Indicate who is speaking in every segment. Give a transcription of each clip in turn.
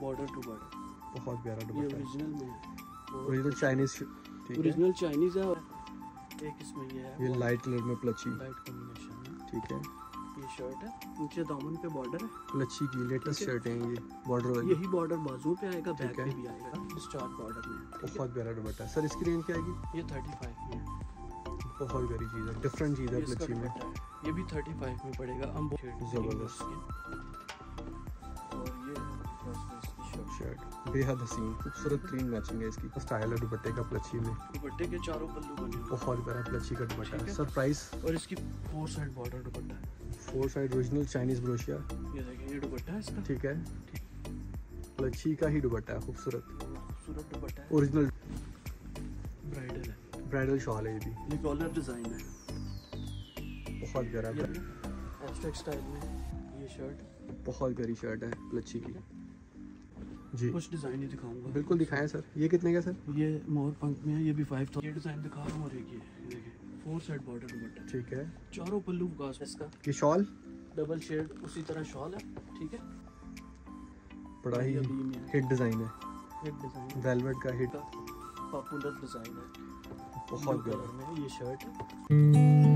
Speaker 1: Border to border,
Speaker 2: बहुत प्यारा
Speaker 1: ये
Speaker 2: दुपट्टा है,
Speaker 1: ओरिजिनल में है,
Speaker 2: ओरिजिनल चाइनीज। ठीक है,
Speaker 1: ओरिजिनल चाइनीज है। और एक इसमें ये है,
Speaker 2: ये लाइट कलर में प्लची।
Speaker 1: लाइट कॉम्बिनेशन में।
Speaker 2: ठीक है,
Speaker 1: ये शर्ट है, नीचे दामन पे बॉर्डर है,
Speaker 2: प्लची की लेटेस्ट
Speaker 1: ठीक है।
Speaker 2: शर्ट है ये, बॉर्डर वाली।
Speaker 1: यही बॉर्डर बाजू पे आएगा, बैक
Speaker 2: ठीक है।
Speaker 1: पे भी आएगा, स्टार बॉर्डर में। ठीक है?
Speaker 2: बहुत प्यारा दुपट्टा है सर। इसकी रेंज क्या आएगी?
Speaker 1: ये 35 में है,
Speaker 2: बहुत प्यारी चीज़ है, डिफरेंट चीज़ है
Speaker 1: ये इसका
Speaker 2: प्लची में।
Speaker 1: दुपट्टा है, ये भी 35 में पड़ेगा। हम
Speaker 2: जबरदस्त।
Speaker 1: और ये इसकी शर्ट,
Speaker 2: शर्ट बेहद हसीन खूबसूरत तीन मैचिंग है इसकी। स्टाइल है दुपट्टे का प्लची में,
Speaker 1: दुपट्टे के चारों पल्लू बने हुए
Speaker 2: बहुत प्यारा प्लची का दुपट्टा
Speaker 1: ठीक
Speaker 2: है
Speaker 1: है।
Speaker 2: सर। प्राइस?
Speaker 1: हैं। और इसकी 4 साइड बॉर्डर दुपट्टा है,
Speaker 2: 4 साइड ओरिजिनल चाइनीज ब्रोशिया।
Speaker 1: ये देखिए, ये दुपट्टा है इसका।
Speaker 2: ठीक है, प्लची का ही दुपट्टा है, खूबसूरत
Speaker 1: खूबसूरत दुपट्टा है,
Speaker 2: ओरिजिनल
Speaker 1: ब्राइडल है,
Speaker 2: ब्राइडल शॉल है ये भी,
Speaker 1: ये कॉलर डिजाइन है,
Speaker 2: बहुत प्यारा।
Speaker 1: एब्स्ट्रैक्ट स्टाइल में ये शर्ट,
Speaker 2: बहुत प्यारी शर्ट है प्लची की जी।
Speaker 1: कुछ डिजाइन ही दिखाऊंगा।
Speaker 2: बिल्कुल दिखाएं सर। ये कितने का सर?
Speaker 1: ये मोर पंख में है, ये भी 5000। ये डिजाइन दिखा रहा हूँ। और एक ये देखिए, 4 साइड बॉर्डर दुपट्टा,
Speaker 2: ठीक है,
Speaker 1: चारों पल्लू का इसका,
Speaker 2: ये शॉल
Speaker 1: डबल शेड उसी तरह शॉल है। ठीक है,
Speaker 2: बड़ा ही
Speaker 1: ये भी में है,
Speaker 2: हिट डिजाइन है,
Speaker 1: हिट डिजाइन
Speaker 2: वेलवेट का हिट,
Speaker 1: का पॉपुलर डिजाइन है,
Speaker 2: बहुत
Speaker 1: ब्लू
Speaker 2: प्यारा।
Speaker 1: कलर में ये शर्ट है।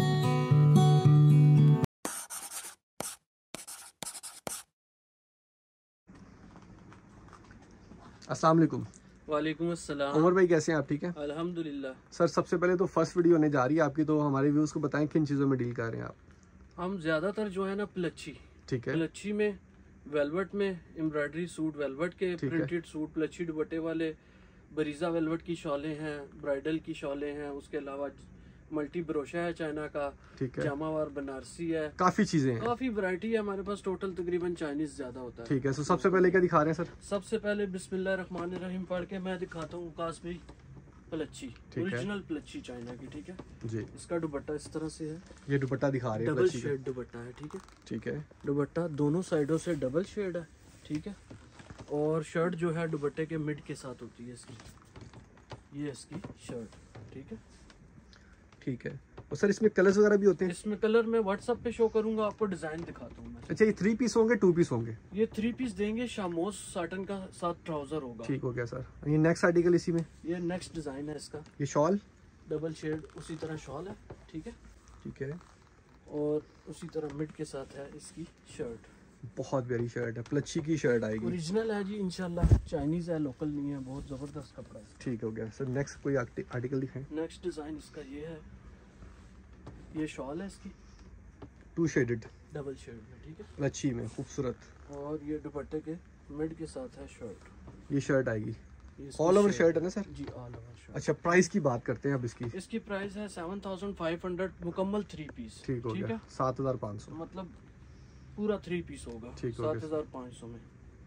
Speaker 2: अस्सलाम वालेकुम।
Speaker 1: वालेकुम अस्सलाम।
Speaker 2: उमर भाई कैसे हैं आप? ठीक है
Speaker 1: अल्हम्दुलिल्लाह।
Speaker 2: सर। सबसे पहले तो फर्स्ट वीडियो होने जा रही है आपकी, तो हमारे व्यूअर्स को बताएं किन चीज़ों में डील कर रहे हैं आप।
Speaker 1: हम ज्यादातर जो है ना प्लच्छी,
Speaker 2: ठीक है,
Speaker 1: प्लच्छी में वेलवेट में एम्ब्रॉयडरी सूट, वेलवेट के
Speaker 2: ठीक है।
Speaker 1: प्रिंटेड सूट, प्लच्छी दुपट्टे वाले, बरीजा वेलवेट की शॉलें हैं, ब्राइडल की शॉलें हैं, उसके अलावा मल्टी ब्रोशा है चाइना का,
Speaker 2: ठीक है,
Speaker 1: जामावार बनारसी है,
Speaker 2: काफ़ी चीज़ें हैं।
Speaker 1: काफी वैरायटी है हमारे पास। टोटल तकरीबन चाइनीज ज्यादा होता है।
Speaker 2: ठीक है, तो सबसे पहले क्या दिखा रहे हैं सर?
Speaker 1: सबसे पहले बिस्मिल्लाहिर्रहमानिर्रहीम पढ़ के मैं दिखाता हूँ उकास भाई प्लच्छी,
Speaker 2: है।
Speaker 1: ओरिजिनल प्लच्छी चाइना की। ठीक है,
Speaker 2: जी,
Speaker 1: इसका दुपट्टा इस तरह से है,
Speaker 2: ये दुपट्टा दिखा रहे हैं
Speaker 1: डबल
Speaker 2: प्लची का।
Speaker 1: शेड दुपट्टा है। ठीक है,
Speaker 2: ठीक है,
Speaker 1: दुपट्टा दोनों साइडों से डबल शेड है। ठीक है, और शर्ट जो है दुपट्टे के मिड के साथ होती है इसकी, ये इसकी शर्ट। ठीक है,
Speaker 2: ठीक है। और सर इसमें कलर्स वगैरह भी होते हैं?
Speaker 1: इसमें कलर मैं व्हाट्सएप पे शो करूंगा आपको, डिजाइन दिखाता हूँ मैं।
Speaker 2: अच्छा, ये 3 पीस होंगे 2 पीस होंगे?
Speaker 1: ये 3 पीस देंगे, शामोस साटन का साथ ट्राउजर होगा।
Speaker 2: ठीक हो गया सर। ये नेक्स्ट आर्टिकल इसी में,
Speaker 1: ये नेक्स्ट डिजाइन है इसका,
Speaker 2: ये शॉल
Speaker 1: डबल शेड उसी तरह शॉल है। ठीक है,
Speaker 2: ठीक है,
Speaker 1: और उसी तरह मिड के साथ है इसकी शर्ट।
Speaker 2: बहुत प्यारी शर्ट है, प्लची की शर्ट आएगी।
Speaker 1: ओरिजिनल है जी इंशाल्लाह, चाइनीज है, लोकल नहीं है, बहुत जबरदस्त कपड़ा है।
Speaker 2: ठीक हो गया सर। नेक्स्ट कोई आर्टिकल दिखाएं।
Speaker 1: नेक्स्ट डिजाइन इसका ये है, ये शॉल है इसकी,
Speaker 2: 2 शेडेड
Speaker 1: डबल शेड में। ठीक है,
Speaker 2: प्लची में खूबसूरत,
Speaker 1: और ये दुपट्टे के मिड के साथ है शर्ट।
Speaker 2: ये शर्ट आएगी।
Speaker 1: ये इसकी
Speaker 2: ऑल ओवर शर्ट है ना सर?
Speaker 1: जी, ऑल ओवर शर्ट।
Speaker 2: अच्छा, प्राइस की बात करते हैं अब इसकी।
Speaker 1: इसकी प्राइस है 7500 मुकम्मल 3 पीस।
Speaker 2: ठीक हो गया, 7500।
Speaker 1: मतलब पूरा 3 पीस होगा
Speaker 2: ठीक हो गया।
Speaker 1: 7500 में।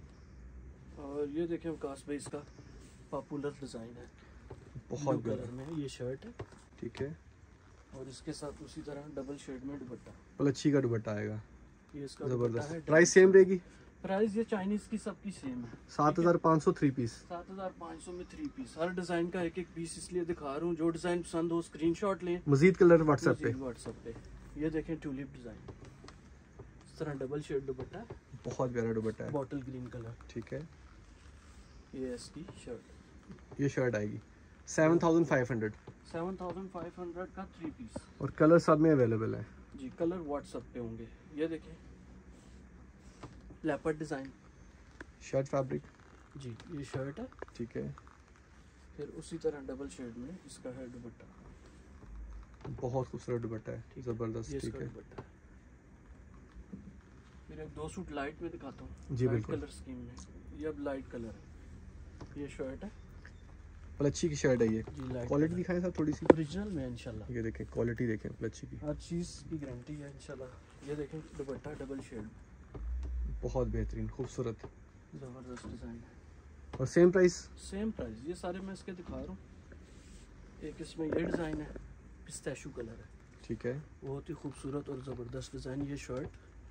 Speaker 1: और ये देखें विकास भाई, इसका पॉपुलर डिजाइन है,
Speaker 2: बहुत
Speaker 1: ब्लू कलर
Speaker 2: प्यारा।
Speaker 1: में ये शर्ट है,
Speaker 2: ठीक है,
Speaker 1: और इसके साथ उसी तरह डबल शेड में दुपट्टा।
Speaker 2: प्लची का दुपट्टा आएगा,
Speaker 1: ये इसका दुपट्टा
Speaker 2: जबरदस्त।
Speaker 1: है।
Speaker 2: प्राइस सेम रहेगी?
Speaker 1: प्राइस ये चाइनीज की सबकी सेम है,
Speaker 2: 7500 3 पीस।
Speaker 1: 7500 में 3 पीस। हर डिजाइन का एक एक पीस इसलिए दिखा रहा हूँ, जो डिजाइन पसंद हो स्क्रीनशॉट लें।
Speaker 2: मजीद कलर व्हाट्सएप पे।
Speaker 1: व्हाट्सएप पे ये देखें, ट्यूलिप डिजाइन, इस तरह डबल शेड दुपट्टा है,
Speaker 2: बहुत प्यारा दुपट्टा है,
Speaker 1: बॉटल ग्रीन कलर।
Speaker 2: ठीक है।
Speaker 1: ये इसकी शर्ट,
Speaker 2: ये शर्ट आएगी 7500
Speaker 1: 7500 का 3 पीस।
Speaker 2: और कलर सब में अवेलेबल है
Speaker 1: जी, कलर व्हाट्सएप पे होंगे। ये देखें, लेपर्ड डिजाइन,
Speaker 2: शर्ट फैब्रिक।
Speaker 1: जी ये शर्ट है,
Speaker 2: ठीक है,
Speaker 1: फिर उसी तरह डबल शेड में इसका है दुपट्टा।
Speaker 2: बहुत खूबसूरत दुपट्टा है,
Speaker 1: ये
Speaker 2: जबरदस्त। ठीक
Speaker 1: इसका
Speaker 2: है
Speaker 1: दुपट्टा है। फिर एक 2 सूट लाइट में दिखाता हूँ,
Speaker 2: जी,
Speaker 1: लाइट
Speaker 2: बिल्कुल।
Speaker 1: कलर स्कीम में। ये अब लाइट कलर है, ये शर्ट है
Speaker 2: प्लची की शर्ट है ये।
Speaker 1: जी, लाइट
Speaker 2: क्वालिटी दिखाएं सर थोड़ी सी।
Speaker 1: ओरिजिनल में इंशाल्लाह,
Speaker 2: ये देखें, क्वालिटी देखें प्लची की,
Speaker 1: हर चीज़ की गारंटी है इंशाल्लाह। ये देखें दुपट्टा डबल शेड,
Speaker 2: बहुत बेहतरीन खूबसूरत।
Speaker 1: ज़बरदस्त डिज़ाइन है।
Speaker 2: और सेम प्राइस?
Speaker 1: सेम प्राइस, ये सारे मैं इसके दिखा रहा हूँ। एक इसमें ये डिज़ाइन है, पिस्ताशू कलर है,
Speaker 2: ठीक है,
Speaker 1: बहुत ही खूबसूरत और ज़बरदस्त डिज़ाइन। ये शर्ट,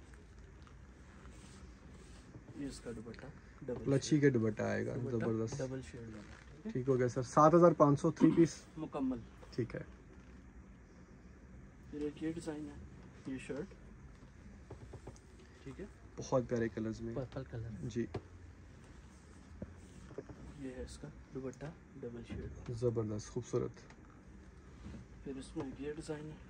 Speaker 1: ये इसका दुपट्टा डबल
Speaker 2: प्लची के दुपट्टा आएगा, जबरदस्त।
Speaker 1: डबल शेड वाला।
Speaker 2: ठीक हो गया सर। 7500 3 पीस,
Speaker 1: मुकम्मल।
Speaker 2: ठीक है।
Speaker 1: फिर एक ये डिज़ाइन है, ये शर्ट, ठीक है,
Speaker 2: बहुत प्यारे कलर्स में,
Speaker 1: पर्पल कलर है।
Speaker 2: जी।
Speaker 1: ये है इसका दुपट्टा डबल शेड,
Speaker 2: जबरदस्त खूबसूरत।
Speaker 1: फिर इसमें ये डिज़ाइन है,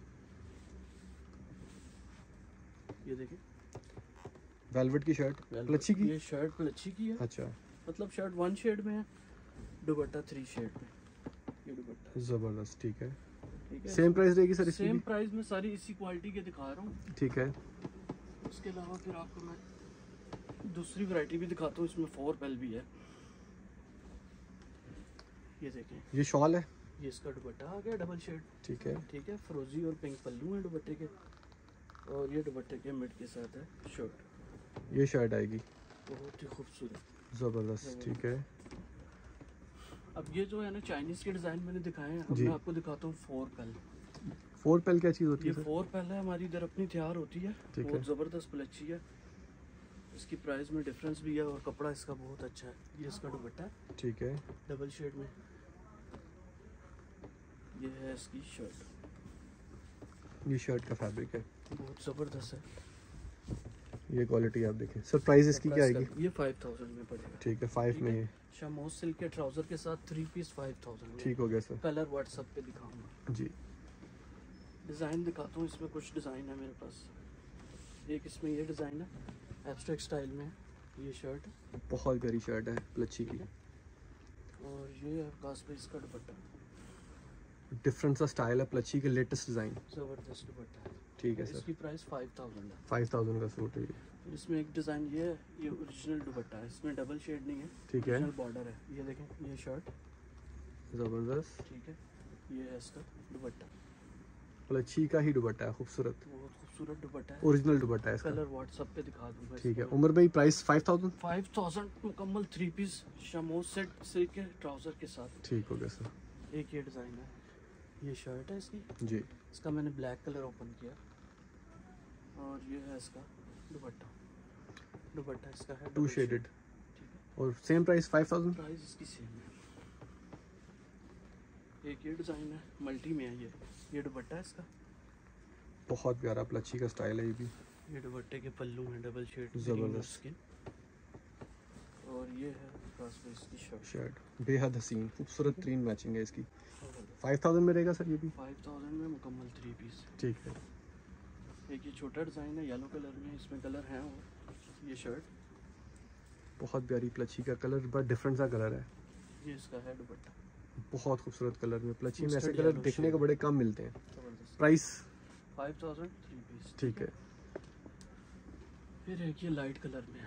Speaker 1: ये देखिए
Speaker 2: वेलवेट की शर्ट, प्लची की।
Speaker 1: ये शर्ट प्लची की है,
Speaker 2: अच्छा,
Speaker 1: मतलब शर्ट 1 शेड में है, दुपट्टा 3 शेड में, ये दुपट्टा
Speaker 2: जबरदस्त। ठीक है,
Speaker 1: ठीक है।
Speaker 2: सेम प्राइस रहेगी सर इसकी
Speaker 1: सेम
Speaker 2: भी?
Speaker 1: प्राइस में सारी इसी क्वालिटी के दिखा रहा हूँ।
Speaker 2: ठीक है,
Speaker 1: उसके अलावा फिर आपको मैं दूसरी वैरायटी भी दिखाता हूँ, इसमें 4 पेल भी है। ये देखें,
Speaker 2: ये शॉल है।
Speaker 1: ये इसका दुपट्टा आ गया डबल शेड,
Speaker 2: ठीक है,
Speaker 1: ठीक है। फिरोजी और पिंक पल्लू है दुपट्टे के, और ये दुपट्टे के मिड के साथ है शर्ट,
Speaker 2: ये शर्ट आएगी,
Speaker 1: बहुत ही खूबसूरत,
Speaker 2: जबरदस्त। ठीक है,
Speaker 1: अब ये जो है ना चाइनीज के डिजाइन मैंने दिखाए हैं, अब
Speaker 2: जी।
Speaker 1: मैं आपको दिखाता हूँ 4 पेल।
Speaker 2: 4 पेल क्या चीज़ होती
Speaker 1: ये
Speaker 2: है सर?
Speaker 1: 4 पेल है, हमारी इधर अपनी तैयार होती है,
Speaker 2: ठीक
Speaker 1: बहुत
Speaker 2: है।
Speaker 1: ज़बरदस्त प्लची है, इसकी प्राइस में डिफरेंस भी है और कपड़ा इसका बहुत अच्छा है। ये इसका दुपट्टा है
Speaker 2: ठीक है,
Speaker 1: डबल शेड में, ये है इसकी शर्ट,
Speaker 2: ये शर्ट का फैब्रिक है,
Speaker 1: बहुत ज़बरदस्त है।
Speaker 2: ये क्वालिटी आप देखें सर। प्राइस इसकी क्या आएगी?
Speaker 1: ये 5000 में पड़ेगा,
Speaker 2: ठीक है, 5
Speaker 1: ठीक
Speaker 2: में
Speaker 1: है।
Speaker 2: ये।
Speaker 1: शामोज सिल्क के ट्राउजर के साथ 3 पीस 5000 में।
Speaker 2: ठीक हो गया सर।
Speaker 1: कलर व्हाट्सएप पे दिखाऊंगा,
Speaker 2: जी,
Speaker 1: डिज़ाइन दिखाता हूँ। इसमें कुछ डिज़ाइन है मेरे पास, एक इसमें ये डिज़ाइन है एब्स्ट्रैक्ट स्टाइल में है, ये शर्ट है,
Speaker 2: बहुत प्यारी शर्ट है प्लची की,
Speaker 1: और ये है पास पे इसका दुपट्टा,
Speaker 2: डिफरेंट सा स्टाइल है प्लची के, लेटेस्ट डिज़ाइन।
Speaker 1: ज़बरदस्त दुपट्टा है।
Speaker 2: ठीक है सर,
Speaker 1: इसकी प्राइस 5000 है।
Speaker 2: 5000 का सूट है ये।
Speaker 1: फिर इसमें एक डिज़ाइन ये है, ये ओरिजिनल दुपट्टा है, इसमें डबल शेड नहीं है,
Speaker 2: ठीक है,
Speaker 1: ओरिजिनल बॉर्डर है। ये देखें, ये शर्ट,
Speaker 2: ज़बरदस्त।
Speaker 1: ठीक है, ये है इसका दुपट्टा,
Speaker 2: प्लची का ही दुपट्टा है, खूबसूरत,
Speaker 1: बहुत खूबसूरत दुपट्टा है।
Speaker 2: ओरिजिनल दुपट्टा है इसका।
Speaker 1: कलर व्हाट्सएप पे दिखा दूंगा।
Speaker 2: ठीक है,
Speaker 1: इसमें
Speaker 2: उमर भाई प्राइस 5000।
Speaker 1: 5000 मुकम्मल 3 पीस शमोज सेट सिल्क के ट्राउजर के साथ।
Speaker 2: ठीक हो गया सर।
Speaker 1: एक ये डिज़ाइन है, ये शर्ट है इसकी,
Speaker 2: जी,
Speaker 1: इसका मैंने ब्लैक कलर ओपन किया, और ये है इसका दुपट्टा, दुपट्टा इसका है
Speaker 2: 2
Speaker 1: डबल
Speaker 2: शेडेड,
Speaker 1: ठीक है।
Speaker 2: और सेम प्राइस 5000।
Speaker 1: प्राइस इसकी सेम है। एक ये डिज़ाइन है, मल्टी में है ये दुपट्टा है इसका,
Speaker 2: बहुत प्यारा प्लची का स्टाइल है ये भी,
Speaker 1: ये दुपट्टे के पल्लू हैं डबल शेड
Speaker 2: ज़बरदस्त।
Speaker 1: स्किन, और ये है पास में इसकी शर्ट।
Speaker 2: शर्ट बेहद हसीन, खूबसूरत तरीन मैचिंग है इसकी। 5000 में रहेगा सर ये भी?
Speaker 1: 5000 में मुकम्मल 3 पीस।
Speaker 2: ठीक है,
Speaker 1: एक ये छोटा डिज़ाइन है येलो कलर में, इसमें कलर हैं और ये शर्ट,
Speaker 2: बहुत प्यारी प्लची का कलर, बड़ा डिफरेंट सा कलर है,
Speaker 1: ये इसका है दुपट्टा,
Speaker 2: बहुत खूबसूरत कलर में। प्लची में ऐसे
Speaker 1: Mustard
Speaker 2: कलर
Speaker 1: yellow
Speaker 2: देखने
Speaker 1: shade।
Speaker 2: को बड़े कम मिलते हैं।
Speaker 1: ज़बरदस्त।
Speaker 2: प्राइस
Speaker 1: 5000 3 पीस,
Speaker 2: ठीक है।
Speaker 1: फिर एक ये लाइट कलर में है,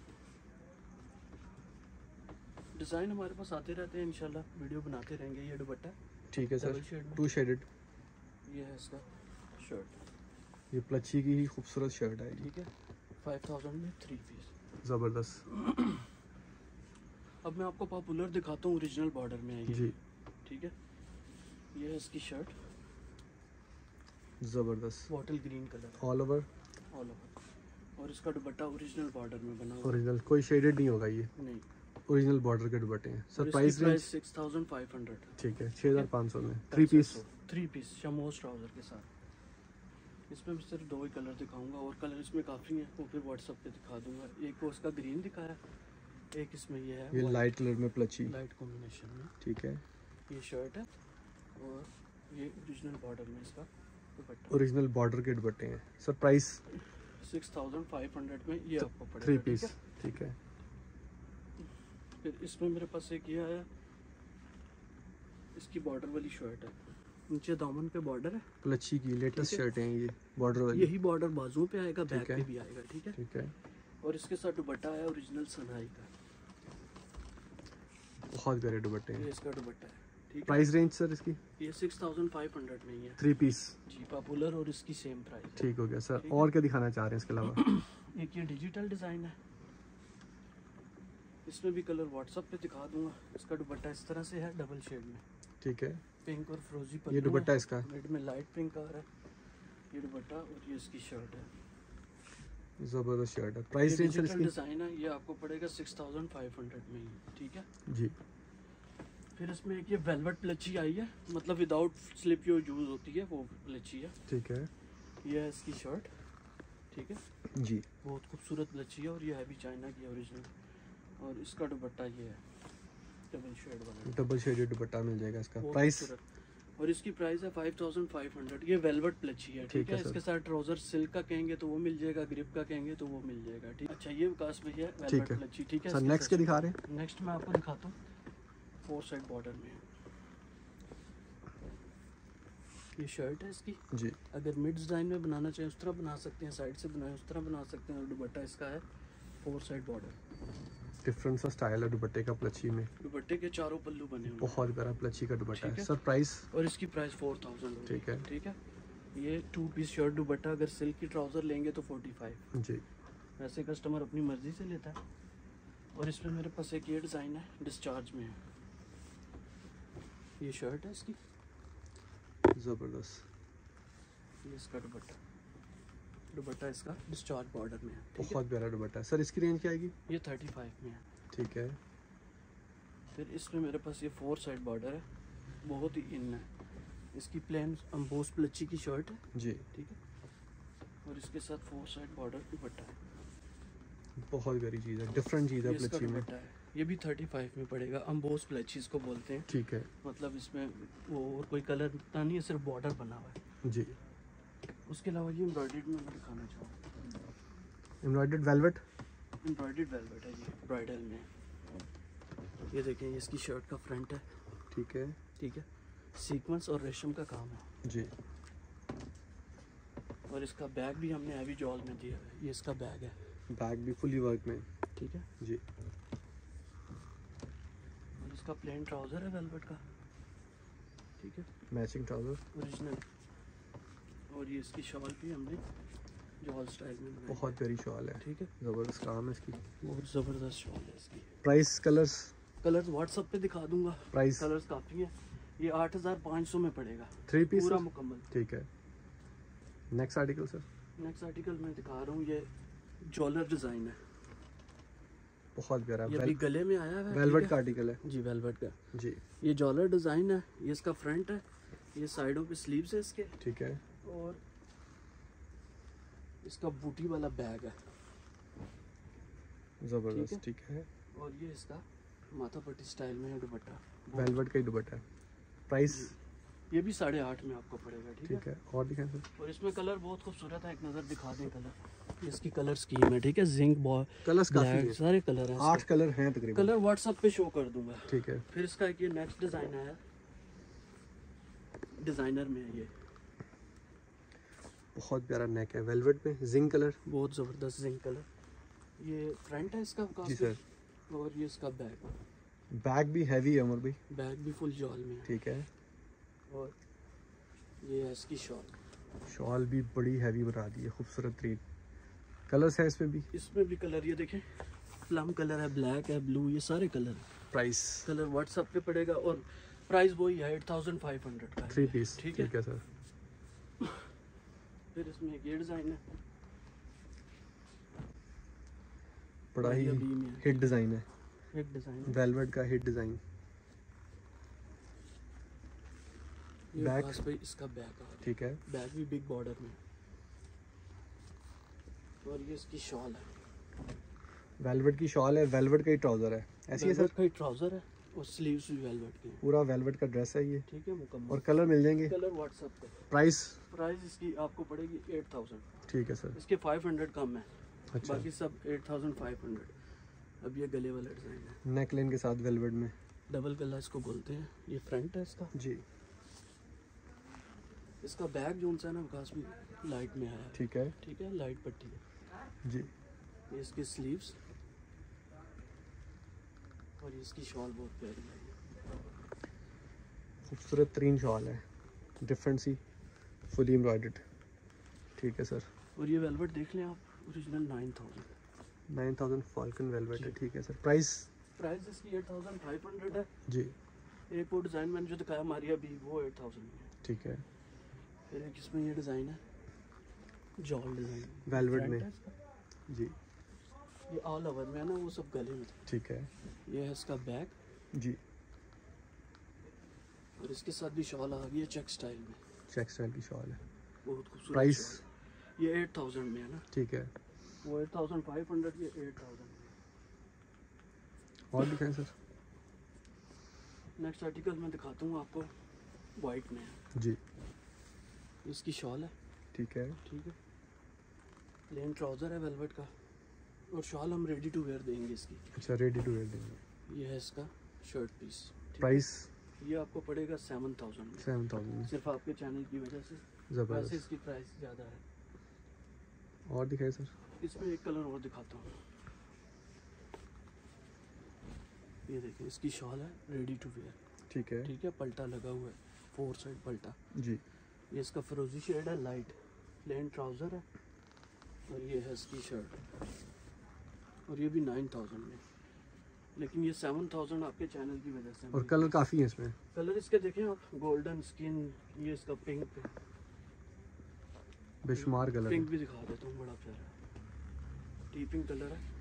Speaker 1: डिज़ाइन हमारे पास आते रहते हैं, इंशाल्लाह वीडियो बनाते रहेंगे। ये दुपट्टा
Speaker 2: ठीक है सर,
Speaker 1: डबल शेड में,
Speaker 2: 2 शेडेड,
Speaker 1: ये है इसका शर्ट,
Speaker 2: ये प्लची की ही खूबसूरत शर्ट आएगी,
Speaker 1: ठीक है। 5000 में 3 पीस।
Speaker 2: ज़बरदस्त।
Speaker 1: अब मैं आपको पॉपुलर दिखाता हूँ, ओरिजिनल बॉर्डर में है ये,
Speaker 2: जी,
Speaker 1: ठीक है। ये है इसकी शर्ट,
Speaker 2: ज़बरदस्त,
Speaker 1: bottle green colour
Speaker 2: all over
Speaker 1: all over, और इसका दुपट्टा ओरिजिनल बॉर्डर में बना हुआ
Speaker 2: ओरिजिनल, कोई शेडेड नहीं होगा ये,
Speaker 1: नहीं।
Speaker 2: ओरिजिनल बॉर्डर के दुपट्टे हैं
Speaker 1: और
Speaker 2: सर।
Speaker 1: इसकी
Speaker 2: प्राइस रेंज?
Speaker 1: 6500
Speaker 2: ठीक है, 6500 में 3 पीस।
Speaker 1: 3 पीस शमोज ट्राउजर के साथ। इसमें मैं सिर्फ 2 ही कलर दिखाऊंगा, और कलर इसमें काफ़ी हैं, वो फिर व्हाट्सएप पे दिखा दूंगा। एक को उसका ग्रीन दिखाया, एक इसमें ये है
Speaker 2: ये लाइट कलर में प्लची,
Speaker 1: लाइट कॉम्बिनेशन में,
Speaker 2: ठीक है,
Speaker 1: ये शर्ट है, और ये ओरिजिनल बॉर्डर में इसका दुपट्टा।
Speaker 2: ओरिजिनल बॉर्डर के दुपट्टे हैं सर। प्राइस
Speaker 1: 6500 में ये आपको पड़ेगा,
Speaker 2: 3
Speaker 1: ठीक
Speaker 2: पीस,
Speaker 1: है।
Speaker 2: ठीक है।
Speaker 1: फिर इसमें मेरे पास एक ये आया, इसकी बॉर्डर वाली शर्ट है, नीचे दामन पे बॉर्डर है,
Speaker 2: प्लची की लेटेस्ट
Speaker 1: ठीक है।
Speaker 2: शर्ट हैं ये, बॉर्डर वाली,
Speaker 1: यही बॉर्डर बाजुओं पे आएगा, बैक
Speaker 2: ठीक है।
Speaker 1: पे भी आएगा, ठीक है।
Speaker 2: ठीक है,
Speaker 1: और इसके साथ दुपट्टा है ओरिजिनल सनाई का,
Speaker 2: बहुत प्यारे दुपट्टे
Speaker 1: ये
Speaker 2: हैं।
Speaker 1: इसका दुपट्टा है, ठीक है।
Speaker 2: प्राइस रेंज सर इसकी?
Speaker 1: ये 6500 में ही है
Speaker 2: 3 पीस,
Speaker 1: जी, पॉपुलर, और इसकी सेम प्राइस है।
Speaker 2: ठीक हो गया सर।
Speaker 1: ठीक है।
Speaker 2: और क्या दिखाना चाह रहे हैं इसके अलावा?
Speaker 1: एक ये डिजिटल डिज़ाइन है, इसमें भी कलर व्हाट्सएप पे दिखा दूंगा। इसका दुपट्टा इस तरह से है, डबल शेड में,
Speaker 2: ठीक है,
Speaker 1: पिंक और फ्रोजी
Speaker 2: ये
Speaker 1: पल्लू
Speaker 2: दुपट्टा
Speaker 1: है,
Speaker 2: इसका,
Speaker 1: मिड में लाइट पिंक आ रहा है, ये दुपट्टा, और ये इसकी शर्ट है।
Speaker 2: ज़बरदस्त शर्ट है। प्राइस रेंज सर इसकी?
Speaker 1: डिज़ाइन है, ये आपको पड़ेगा 6500 में ही, ठीक है।
Speaker 2: जी,
Speaker 1: फिर इसमें एक ये वेलवेट प्लची आई है, मतलब विदाउट स्लिप जो यूज़ होती है वो प्लची है,
Speaker 2: ठीक है,
Speaker 1: ये है इसकी शर्ट, ठीक है।
Speaker 2: जी,
Speaker 1: बहुत खूबसूरत प्लची है, और ये है भी चाइना की ओरिजिनल, और इसका दुपट्टा ये है, डबल शेड वाला,
Speaker 2: डबल शेडेड दुपट्टा मिल जाएगा इसका।
Speaker 1: बहुत
Speaker 2: प्राइस
Speaker 1: खूबसूरत। और इसकी प्राइस है 5500। ये वेलवेट प्लची है, ठीक है।
Speaker 2: सर।
Speaker 1: इसके साथ ट्राउजर सिल्क का कहेंगे तो वो मिल जाएगा, ग्रिप का कहेंगे तो वो मिल जाएगा, ठीक। अच्छा ये विकास भैया वेलवेट प्लची, ठीक है
Speaker 2: सर।
Speaker 1: इसके
Speaker 2: नेक्स्ट क्या दिखा रहे हैं?
Speaker 1: नेक्स्ट मैं आपको दिखाता हूँ 4 साइड बॉर्डर में। ये शर्ट है इसकी
Speaker 2: जी।
Speaker 1: अगर मिड डिज़ाइन में बनाना चाहें उस तरह बना सकते हैं, साइड से बनाए उस तरह बना सकते हैं। और दुपट्टा इसका है 4 साइड बॉर्डर।
Speaker 2: डिफरेंट सा स्टाइल है दुपट्टे का प्लची में।
Speaker 1: दुपट्टे के चारों पल्लू बने हुए हैं,
Speaker 2: बहुत प्यारा प्लची का दुपट्टा
Speaker 1: ठीक
Speaker 2: है
Speaker 1: है।
Speaker 2: सर। प्राइस
Speaker 1: और इसकी प्राइस 4000 होगी,
Speaker 2: ठीक है।
Speaker 1: ठीक है। ये 2 पीस शर्ट दुपट्टा अगर सिल्क की ट्राउज़र लेंगे तो 45
Speaker 2: जी।
Speaker 1: वैसे कस्टमर अपनी मर्ज़ी से लेता है। और इसमें मेरे पास एक ये डिज़ाइन है, डिस्चार्ज में है। ये शर्ट है इसकी,
Speaker 2: ज़बरदस्त।
Speaker 1: ये इसका दुपट्टा, दुपट्टा इसका डिस्चार्ज बॉर्डर में है, ठीक है।
Speaker 2: बहुत प्यारा दुपट्टा है सर। इसकी रेंज क्या आएगी?
Speaker 1: ये 35 में है,
Speaker 2: ठीक है।
Speaker 1: फिर इसमें मेरे पास ये 4 साइड बॉर्डर है, बहुत ही इन है। इसकी प्लेन अम्बोस प्लची की शर्ट है
Speaker 2: जी,
Speaker 1: ठीक है। और इसके साथ 4 साइड बॉर्डर दुपट्टा है,
Speaker 2: बहुत प्यारी चीज़ है, डिफरेंट चीज़ है
Speaker 1: ये इसका
Speaker 2: प्लची में।
Speaker 1: दुपट्टा है। ये भी 35 में पड़ेगा, अम्बोस प्लची इसको बोलते हैं,
Speaker 2: ठीक है
Speaker 1: मतलब इसमें वो और कोई कलर नहीं है, सिर्फ बॉर्डर बना हुआ है
Speaker 2: जी।
Speaker 1: उसके अलावा ये एम्ब्रॉयडर्ड में मैं दिखाना चाहूँ।
Speaker 2: एम्ब्रॉयडर्ड वेलवेट,
Speaker 1: एम्ब्रॉयडर्ड वेलवेट है ये ब्राइडल में। ये देखें, ये इसकी शर्ट का फ्रंट है,
Speaker 2: ठीक है।
Speaker 1: ठीक है। सीक्वेंस और रेशम का काम है
Speaker 2: जी।
Speaker 1: और इसका बैग भी हमने हैवी जॉल में दिया है। ये इसका बैग है,
Speaker 2: बैग भी फुली वर्क में,
Speaker 1: ठीक है
Speaker 2: जी।
Speaker 1: और इसका प्लेन ट्राउज़र है वेलवेट का, ठीक है,
Speaker 2: मैचिंग ट्राउज़र,
Speaker 1: ओरिजिनल। और ये इसकी शॉल भी हमने जॉल स्टाइल में बनाई
Speaker 2: बहुत प्यारी शॉल है,
Speaker 1: ठीक है।
Speaker 2: ज़बरदस्त काम है इसकी।
Speaker 1: बहुत ज़बरदस्त शॉल है इसकी।
Speaker 2: Price, colours?
Speaker 1: कलर्स व्हाट्सएप पे दिखा दूंगा।
Speaker 2: प्राइस?
Speaker 1: कलर्स काफ़ी है। ये 8500 में पड़ेगा,
Speaker 2: 3 पीस
Speaker 1: पूरा मुकम्मल,
Speaker 2: ठीक है। Next article sir?
Speaker 1: Next article मैं दिखा रहा हूँ, ये जॉलर डिज़ाइन है,
Speaker 2: बहुत प्यारा।
Speaker 1: ये भी गले में आया है,
Speaker 2: वेलवेट
Speaker 1: ठीक
Speaker 2: का
Speaker 1: है?
Speaker 2: आर्टिकल है
Speaker 1: जी वेलवेट का।
Speaker 2: जी,
Speaker 1: ये जॉलर डिज़ाइन है, ये इसका फ्रंट है, ये साइडों पे स्लीव्स है इसके,
Speaker 2: ठीक है।
Speaker 1: और इसका बूटी वाला बैग है,
Speaker 2: ज़बरदस्त, ठीक है।
Speaker 1: और ये इसका माथा पट्टी स्टाइल में है दुपट्टा,
Speaker 2: वेलवेट का ही दुपट्टा है। प्राइस?
Speaker 1: ये भी 8.5 में आपको पड़ेगा, ठीक है।
Speaker 2: और दिखाएं सर।
Speaker 1: और इसमें कलर बहुत खूबसूरत है, एक नज़र दिखा दें कलर। ये इसकी कलर स्कीम है, ठीक है। जिंक बॉय
Speaker 2: कलर्स काफ़ी
Speaker 1: ब्लैक
Speaker 2: है,
Speaker 1: सारे कलर हैं,
Speaker 2: 8 कलर हैं तकरीबन।
Speaker 1: कलर व्हाट्सएप पे शो कर दूंगा,
Speaker 2: ठीक है।
Speaker 1: फिर इसका एक ये नेक्स्ट डिज़ाइन आया, डिज़ाइनर में है ये,
Speaker 2: बहुत प्यारा नेक है, वेलवेट में जिंक कलर,
Speaker 1: बहुत ज़बरदस्त जिंक कलर। ये फ्रंट है इसका
Speaker 2: जी सर।
Speaker 1: और ये इसका बैग,
Speaker 2: बैग भी हैवी है उमर भाई,
Speaker 1: बैग भी फुल जॉल में है,
Speaker 2: ठीक है।
Speaker 1: और ये है इसकी शॉल,
Speaker 2: शॉल भी बड़ी हैवी बना दी है, खूबसूरत तरीन। कलर्स हैं इसमें भी?
Speaker 1: इसमें भी कलर ये देखें, प्लम कलर है, ब्लैक है, ब्लू, ये सारे कलर हैं।
Speaker 2: प्राइस?
Speaker 1: कलर व्हाट्सएप पे पड़ेगा और प्राइस वही है 8500 का,
Speaker 2: 3 पीस,
Speaker 1: ठीक है
Speaker 2: सर।
Speaker 1: फिर इसमें एक ये डिज़ाइन है,
Speaker 2: बड़ा ही
Speaker 1: ये भी में है।
Speaker 2: हिट डिज़ाइन है,
Speaker 1: एक डिज़ाइन है,
Speaker 2: वेलवेट का हिट डिज़ाइन।
Speaker 1: ये
Speaker 2: बैक?
Speaker 1: पास पे इसका बैग आ रहा है,
Speaker 2: ठीक है।
Speaker 1: बैग भी बिग बॉर्डर में, और ये इसकी शॉल है,
Speaker 2: वेलवेट की शॉल है, वेलवेट का ही ट्राउज़र है, ऐसी है सर?
Speaker 1: वेलवेट का ही ट्राउज़र है और स्लीव्स भी वेलवेट के हैं,
Speaker 2: पूरा वेलवेट का ड्रेस है ये,
Speaker 1: ठीक है मुकम्मल।
Speaker 2: और कलर मिल जाएंगे?
Speaker 1: कलर व्हाट्सएप पे।
Speaker 2: प्राइस?
Speaker 1: प्राइस इसकी आपको पड़ेगी 8000,
Speaker 2: ठीक है सर।
Speaker 1: इसके 500 कम है,
Speaker 2: अच्छा।
Speaker 1: बाकी सब 8500। अब ये गले वाला डिज़ाइन है,
Speaker 2: नेक लाइन के साथ वेलवेट में,
Speaker 1: डबल गला इसको बोलते हैं। ये फ्रंट है इसका,
Speaker 2: जी।
Speaker 1: इसका बैग जो सा है ना विकास भी लाइट में आया है,
Speaker 2: ठीक है,
Speaker 1: ठीक है, लाइट पट्टी है।
Speaker 2: जी।
Speaker 1: ये इसके स्लीव्स और ये इसकी शॉल बहुत प्यारी है,
Speaker 2: खूबसूरत तरीन शॉल है, डिफरेंट सी, फुली एम्ब्रॉयडर्ड, ठीक है सर।
Speaker 1: और ये वेलवेट देख लें आप, ओरिजिनल 9000।
Speaker 2: 9000 फॉल्कन वेलवेट है, ठीक है सर। प्राइस?
Speaker 1: प्राइस इसकी 8500 है।
Speaker 2: जी,
Speaker 1: एक वो डिज़ाइन मैंने जो दिखाया मारिया भी, वो 8000 में है।
Speaker 2: ठीक है।
Speaker 1: फिर एक इसमें ये डिज़ाइन है, जॉल डिज़ाइन
Speaker 2: वेलवेट में, जी,
Speaker 1: ये ऑल ओवर में है ना, वो सब गले में।
Speaker 2: ठीक है।
Speaker 1: ये है इसका बैग,
Speaker 2: जी,
Speaker 1: और इसके साथ भी शॉल आ गई है चेक स्टाइल में,
Speaker 2: चेक स्टाइल की शॉल है।
Speaker 1: बहुत खूबसूरत।
Speaker 2: प्राइस?
Speaker 1: शॉल। ये 8000 में है ना,
Speaker 2: ठीक है।
Speaker 1: वो 8500, ये 8000।
Speaker 2: और दिखाएं सर।
Speaker 1: नेक्स्ट आर्टिकल मैं दिखाता हूँ आपको, वाइट में है
Speaker 2: जी।
Speaker 1: इसकी शॉल है,
Speaker 2: ठीक है।
Speaker 1: ठीक है। प्लेन ट्राउज़र है वेलवेट का, और शॉल हम रेडी टू वेयर देंगे इसकी।
Speaker 2: अच्छा, रेडी टू वेयर देंगे।
Speaker 1: ये है इसका शर्ट पीस।
Speaker 2: प्राइस
Speaker 1: ये आपको पड़ेगा 7000 में।
Speaker 2: 7000
Speaker 1: सिर्फ आपके चैनल की वजह से।
Speaker 2: ज़बरदस्त।
Speaker 1: वैसे इसकी प्राइस ज़्यादा है।
Speaker 2: और दिखाए सर।
Speaker 1: इसमें एक कलर और दिखाता हूँ, ये देखिए इसकी शॉल है रेडी टू वेयर।
Speaker 2: ठीक है।
Speaker 1: ठीक है, पल्टा लगा हुआ है, 4 साइड पल्टा
Speaker 2: जी।
Speaker 1: ये इसका फिरोजी शेड है, लाइट प्लेन ट्राउज़र है, और ये है इसकी शर्ट, और ये भी 9000 में, लेकिन ये 7000 आपके चैनल की वजह से।
Speaker 2: और कलर काफ़ी है इसमें।
Speaker 1: कलर इसके देखें आप, गोल्डन स्किन, ये इसका पिंक,
Speaker 2: बेशुमार कलर।
Speaker 1: पिंक भी दिखा देता हूँ, बड़ा प्यारा टीपिंग कलर है,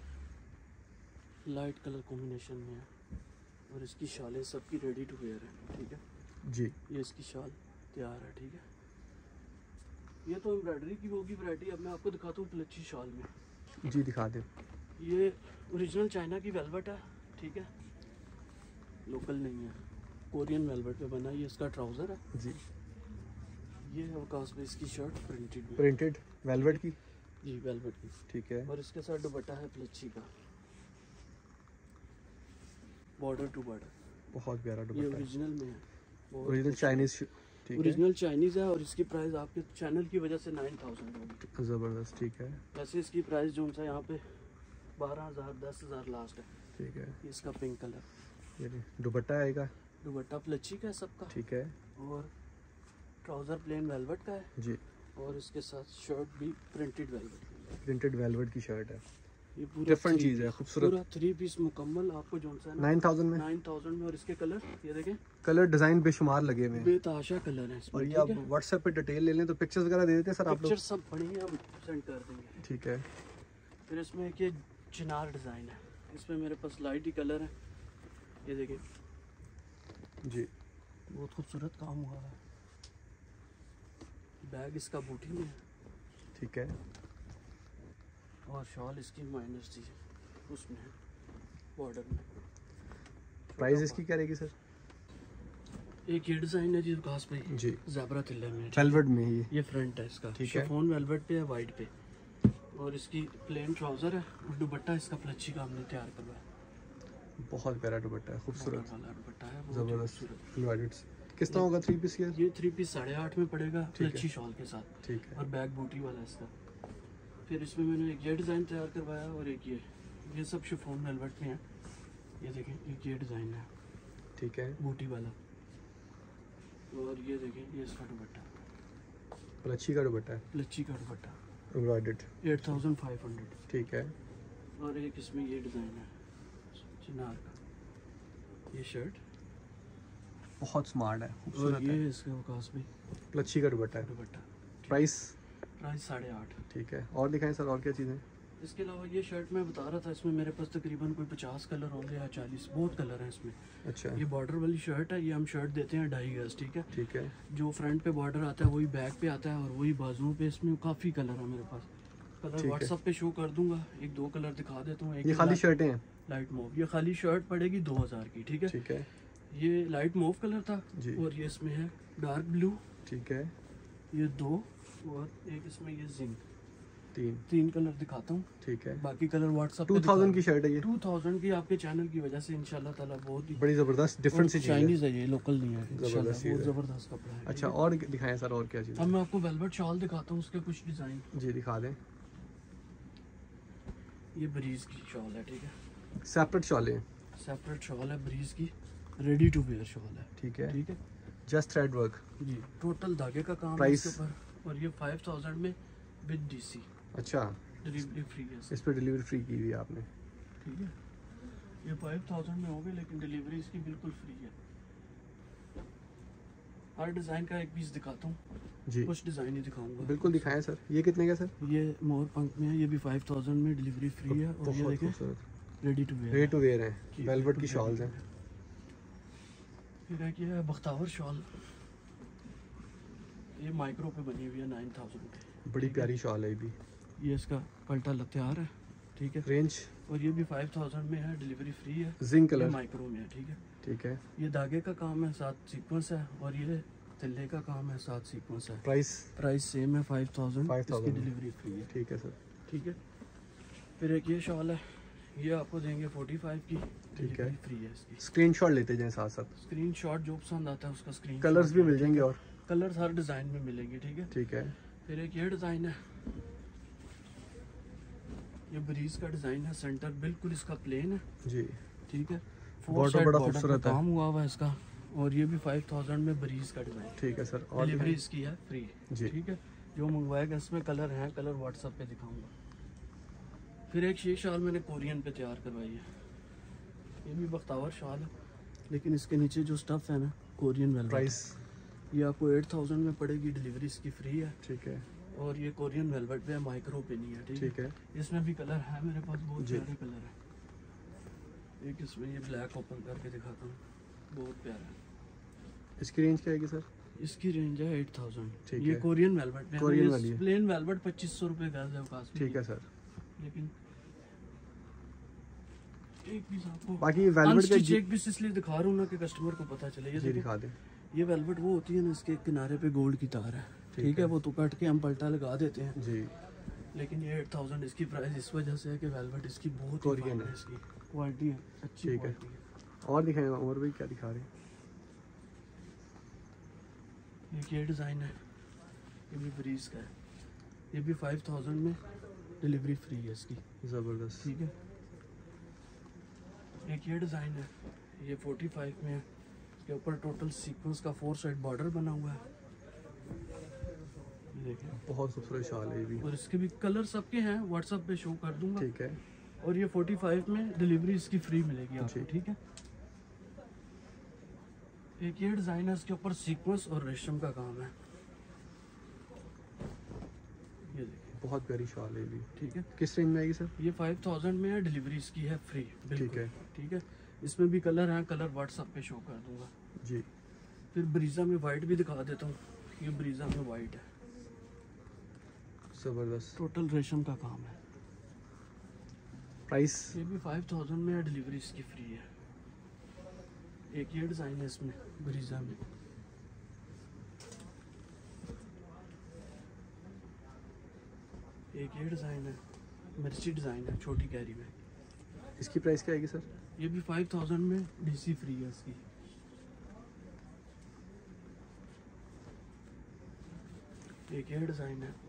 Speaker 1: लाइट कलर कॉम्बिनेशन में है, और इसकी शालें सबकी रेडी टू वेयर है। ठीक है
Speaker 2: जी।
Speaker 1: ये इसकी शाल तैयार है। ठीक है, ये तो एम्ब्रॉयडरी की होगी वैरायटी। अब मैं आपको दिखाता हूँ प्लची शॉल में।
Speaker 2: जी दिखा दे।
Speaker 1: ये ओरिजिनल चाइना की वेलवेट है। ठीक है, लोकल नहीं है, कोरियन वेलवेट पे बना। ये इसका ट्राउज़र है
Speaker 2: जी।
Speaker 1: ये है अवकाश में इसकी शर्ट प्रिंटेड में।
Speaker 2: प्रिंटेड वेलवेट की।
Speaker 1: जी वेलवेट की।
Speaker 2: ठीक है।
Speaker 1: और इसके साथ दुपट्टा है प्लची का, बॉर्डर टू बॉर्डर।
Speaker 2: बहुत प्यारा
Speaker 1: ये
Speaker 2: दुपट्टा है।
Speaker 1: ओरिजिनल में है,
Speaker 2: ओरिजिनल चाइनीज। ठीक है।
Speaker 1: ओरिजिनल चाइनीज़ है, और इसकी प्राइस आपके चैनल की वजह से 9000 होगी।
Speaker 2: ज़बरदस्त। ठीक है।
Speaker 1: वैसे इसकी प्राइस जो सा यहाँ पे 12000 10000 लास्ट है।
Speaker 2: ठीक है।
Speaker 1: ये इसका पिंक कलर।
Speaker 2: ये दुपट्टा आएगा।
Speaker 1: दुपट्टा प्लची का है सबका।
Speaker 2: ठीक है।
Speaker 1: और ट्राउज़र प्लेन वेलवेट का है,
Speaker 2: जी।
Speaker 1: और इसके साथ शर्ट भी प्रिंटेड वेलवेट।
Speaker 2: प्रिंटेड वेलवेट की शर्ट है।
Speaker 1: ये पूरा
Speaker 2: डिफरेंट चीज़ है, खूबसूरत।
Speaker 1: पूरा 3 पीस मुकम्मल आपको जो सा है
Speaker 2: 9000 में।
Speaker 1: 9000 में। और इसके कलर ये देखें,
Speaker 2: कलर डिज़ाइन बेशुमार लगे हुए हैं।
Speaker 1: बेताशा कलर है इसमें।
Speaker 2: और ये आप व्हाट्सएप पे डिटेल ले लें तो पिक्चर्स वगैरह दे देते हैं सर आप लोग।
Speaker 1: पिक्चर सब पड़ी है, अब सेंड कर देंगे।
Speaker 2: ठीक है।
Speaker 1: फिर इसमें एक ये चिनार डिज़ाइन है, इसमें मेरे पास लाइट ही कलर है, ये देखिए
Speaker 2: जी।
Speaker 1: बहुत खूबसूरत काम हुआ है। बैग इसका बूटी में है,
Speaker 2: ठीक है।
Speaker 1: और शॉल इसकी माइनर सी उसमें है, बॉर्डर में।
Speaker 2: प्राइस इसकी क्या रहेगी सर?
Speaker 1: एक ये डिज़ाइन है जी घास पे
Speaker 2: जी।
Speaker 1: ज़ेब्रा तिल्ले में,
Speaker 2: वेलवेट में ही।
Speaker 1: ये फ्रंट है इसका,
Speaker 2: ठीक है।
Speaker 1: शिफॉन वेलवेट पे है, वाइट पे, और इसकी प्लेन ट्राउज़र है, और दुपट्टा इसका प्लची का हमने तैयार करवाया।
Speaker 2: बहुत प्यारा दुपट्टा है, खूबसूरत
Speaker 1: वाला दुपट्टा है, बहुत
Speaker 2: ज़बरदस्त।
Speaker 1: खूबसूरत।
Speaker 2: एम्ब्रॉयडर्ड किस तरह होगा 3 पीस
Speaker 1: ये 3 पीस 8.5 में पड़ेगा,
Speaker 2: ठीक है।
Speaker 1: प्लची शॉल के साथ।
Speaker 2: ठीक है।
Speaker 1: और बैक बूटी वाला इसका। फिर इसमें मैंने एक ये डिज़ाइन तैयार करवाया, और एक ये सब शिफॉन वेलवेट में है। ये देखें, एक ये डिज़ाइन है
Speaker 2: ठीक है।
Speaker 1: बूटी वाला, और ये देखें ये इसका दुपट्टा,
Speaker 2: प्लची का दुपट्टा है,
Speaker 1: प्लची का दुपट्टा,
Speaker 2: एम्ब्रॉयडर्ड।
Speaker 1: 8500।
Speaker 2: ठीक है।
Speaker 1: और एक इसमें ये डिज़ाइन है चिनार का, ये शर्ट,
Speaker 2: बहुत स्मार्ट है,
Speaker 1: और
Speaker 2: खूबसूरत
Speaker 1: ये
Speaker 2: है।
Speaker 1: इसके अवकाश में
Speaker 2: प्लची का दुपट्टा है।
Speaker 1: दुपट्टा।
Speaker 2: प्राइस?
Speaker 1: प्राइस 8.5।
Speaker 2: ठीक है। और दिखाएं सर, और क्या चीज़ें?
Speaker 1: इसके अलावा ये शर्ट मैं बता रहा था, इसमें मेरे पास तकरीबन कोई 50 कलर होंगे या 40, बहुत कलर हैं इसमें।
Speaker 2: अच्छा।
Speaker 1: ये बॉर्डर वाली शर्ट है, ये हम शर्ट देते हैं 2.5 गज। ठीक है।
Speaker 2: ठीक है।
Speaker 1: जो फ्रंट पे बॉर्डर आता है वही बैक पे आता है, और वही बाजुओं पे। इसमें काफ़ी कलर है मेरे पास, कलर
Speaker 2: ठीक है।
Speaker 1: व्हाट्सएप पे शो कर दूंगा। 1-2 कलर दिखा देता हूँ।
Speaker 2: ये खाली शर्टें हैं?
Speaker 1: लाइट मूव, ये खाली शर्ट पड़ेगी 2000 की। ठीक है।
Speaker 2: ठीक है।
Speaker 1: ये लाइट मूव कलर था
Speaker 2: जी।
Speaker 1: और ये इसमें है डार्क ब्लू,
Speaker 2: ठीक है।
Speaker 1: ये 2, और एक इसमें ये जिंक।
Speaker 2: 3
Speaker 1: कलर दिखाता हूँ,
Speaker 2: ठीक है।
Speaker 1: बाकी कलर व्हाट्सएप
Speaker 2: 2000 की शर्ट है ये?
Speaker 1: 2000 की, आपके चैनल की वजह से इंशाल्लाह ताला बहुत ही
Speaker 2: बड़ी ज़बरदस्त डिफरेंट सी चीज़ है।
Speaker 1: चाइनीज़ है, ये लोकल नहीं है। इंशाल्लाह
Speaker 2: ज़बरदस्त चीज़
Speaker 1: बहुत
Speaker 2: है।
Speaker 1: ज़बरदस्त कपड़ा है।
Speaker 2: अच्छा, और दिखाएं सर, और क्या चीज़?
Speaker 1: अब मैं आपको वेलवेट शॉल दिखाता हूँ, उसके कुछ डिज़ाइन।
Speaker 2: जी दिखा दें।
Speaker 1: ये ब्रीज की शॉल है। ठीक है।
Speaker 2: सेपरेट शॉल है?
Speaker 1: सेपरेट शॉल है ब्रीज की, रेडी टू वेयर शॉल है।
Speaker 2: ठीक है।
Speaker 1: ठीक है
Speaker 2: जस्ट थ्रेड वर्क?
Speaker 1: जी। टोटल धागे का काम है
Speaker 2: प्राइस?
Speaker 1: इसके ऊपर, और ये 5000 में विद डीसी।
Speaker 2: अच्छा,
Speaker 1: डिलीवरी फ्री है
Speaker 2: इस पर डिलीवरी फ्री की हुई है आपने?
Speaker 1: ठीक है। ये 5000 में होगी, लेकिन डिलीवरी इसकी बिल्कुल फ्री है। हर डिज़ाइन का एक पीस दिखाता हूँ,
Speaker 2: जी
Speaker 1: कुछ डिज़ाइन ही दिखाऊंगा।
Speaker 2: बिल्कुल दिखाएं सर। ये कितने का सर?
Speaker 1: ये मोर पंख में है, ये भी 5000 में डिलीवरी फ्री है, और ये
Speaker 2: बहुत
Speaker 1: देखें
Speaker 2: खूबसूरत
Speaker 1: ready to wear.
Speaker 2: Ready to wear है,
Speaker 1: जी,
Speaker 2: वेलवेट की
Speaker 1: बिल्कुल
Speaker 2: शॉल्स
Speaker 1: ready
Speaker 2: हैं।
Speaker 1: to wear। फिर एक ये है बख्तावर शॉल, ये माइक्रो पे बनी हुई है 9000 की।
Speaker 2: बड़ी प्यारी शॉल है ये भी।
Speaker 1: ये इसका पल्टा तैयार है। ठीक है।
Speaker 2: रेंज?
Speaker 1: और ये भी 5000 में है, डिलीवरी फ्री है, है,
Speaker 2: जिंक
Speaker 1: ये
Speaker 2: कलर,
Speaker 1: माइक्रो में है। ठीक है,
Speaker 2: ठीक है।
Speaker 1: ये धागे का काम है, साथ सीक्वेंस है, और ये तिल्ले का काम है, साथ सीक्वेंस है।
Speaker 2: प्राइस
Speaker 1: सेम है 5000,
Speaker 2: 5000
Speaker 1: इसकी डिलीवरी फ्री है।
Speaker 2: ठीक है सर।
Speaker 1: ठीक है, फिर एक ये शॉल है, ये आपको देंगे 45 की,
Speaker 2: ठीक है।
Speaker 1: फ्री है इसकी।
Speaker 2: स्क्रीनशॉट लेते जाएं साथ साथ,
Speaker 1: स्क्रीनशॉट जो पसंद आता है उसका स्क्रीन।
Speaker 2: कलर्स भी मिल जाएंगे, और
Speaker 1: कलर्स हर डिज़ाइन में मिलेंगे। ठीक है,
Speaker 2: ठीक है।
Speaker 1: फिर एक ये डिज़ाइन है, ये ब्रीज का डिज़ाइन है, सेंटर बिल्कुल इसका प्लेन है
Speaker 2: जी।
Speaker 1: ठीक है,
Speaker 2: बॉर्डर बड़ा खूबसूरत है,
Speaker 1: काम हुआ हुआ है इसका, और ये भी 5000 में ब्रीज का डिज़ाइन।
Speaker 2: ठीक है सर। और
Speaker 1: डिलीवरी इसकी है फ्री
Speaker 2: जी।
Speaker 1: ठीक है, जो मंगवाएगा इसमें कलर हैं, कलर व्हाट्सएप पे दिखाऊंगा। फिर एक ये शाल मैंने कोरियन पे तैयार करवाई है, ये भी बख्तावर शाल है, लेकिन इसके नीचे जो स्टफ है ना कोरियन वेलवेट।
Speaker 2: प्राइस
Speaker 1: ये आपको 8000 में पड़ेगी, डिलीवरी इसकी फ्री है।
Speaker 2: ठीक है,
Speaker 1: और ये कोरियन वेलवेट पे है, माइक्रो पे नहीं है।
Speaker 2: ठीक है।
Speaker 1: इसमें भी कलर है मेरे पास, बहुत
Speaker 2: जी।
Speaker 1: प्यारे कलर है। एक इसमें ये ब्लैक ओपन करके दिखाता हूँ, बहुत प्यारा है।
Speaker 2: इसकी रेंज क्या आएगी सर?
Speaker 1: इसकी रेंज है 8000।
Speaker 2: ठीक
Speaker 1: ये
Speaker 2: है।
Speaker 1: कोरियन वेलवेट पे है,
Speaker 2: कोरियन वाली है।
Speaker 1: प्लेन वेलवेट 2500 रुपये का है पास में।
Speaker 2: ठीक है सर।
Speaker 1: लेकिन एक पीस आपको
Speaker 2: बाकी ये वेलवेट
Speaker 1: अनस्टिच
Speaker 2: का
Speaker 1: एक पीस इसलिए दिखा रहा हूँ ना कि कस्टमर को पता चले। ये
Speaker 2: जी
Speaker 1: देखो,
Speaker 2: दिखा दें।
Speaker 1: ये वेलवेट वो होती है ना, इसके किनारे पे गोल्ड की तार है। ठीक है, वो तो काट के हम पलटा लगा देते हैं
Speaker 2: जी।
Speaker 1: लेकिन ये 8000 इसकी प्राइस इस वजह से है कि वेलवेट इसकी बहुत
Speaker 2: कोरियन है,
Speaker 1: इसकी क्वालिटी है, अच्छी
Speaker 2: ठीक है।
Speaker 1: क्वालिटी है।
Speaker 2: और दिखाएं, और भी क्या दिखा रहे हैं?
Speaker 1: एक ये डिज़ाइन है, ये भी ब्रीज का है, ये भी 5000 में, डिलीवरी फ्री है इसकी।
Speaker 2: ज़बरदस्त।
Speaker 1: ठीक है, एक ये डिज़ाइन है, ये 45 में है, इसके ऊपर टोटल सीक्वेंस का 4 साइड बॉर्डर बना हुआ है। ये देखिए,
Speaker 2: बहुत खूबसूरत शाल है ये भी।
Speaker 1: और इसके भी कलर सबके हैं, व्हाट्सएप पे शो कर दूंगा।
Speaker 2: ठीक है।
Speaker 1: और ये 45 में, डिलीवरी इसकी फ्री मिलेगी आपको।
Speaker 2: जी।
Speaker 1: ठीक है, एक ये डिज़ाइन है, इसके ऊपर सीक्वेंस और रेशम का काम है। ये देखिए,
Speaker 2: बहुत प्यारी शाल है ये भी।
Speaker 1: ठीक है,
Speaker 2: किस रेंज में आएगी सर?
Speaker 1: ये 5000 में है, डिलीवरी इसकी है फ्री।
Speaker 2: ठीक है।
Speaker 1: ठीक है, इसमें भी कलर हैं, कलर व्हाट्सएप पे शो कर दूंगा।
Speaker 2: जी।
Speaker 1: फिर ब्रीजा में वाइट भी दिखा देता हूँ, ये ब्रीजा में वाइट है,
Speaker 2: ज़बरदस्त।
Speaker 1: टोटल रेशम का काम है।
Speaker 2: प्राइस?
Speaker 1: ये भी 5000 में है, डिलीवरी इसकी फ्री है। एक ये डिज़ाइन है इसमें ब्रीजा में, एक ये डिज़ाइन है, मिर्ची डिज़ाइन है, छोटी कैरी में।
Speaker 2: इसकी प्राइस क्या आएगी सर?
Speaker 1: ये भी 5000 में, डीसी फ्री है इसकी। एक ये डिज़ाइन है,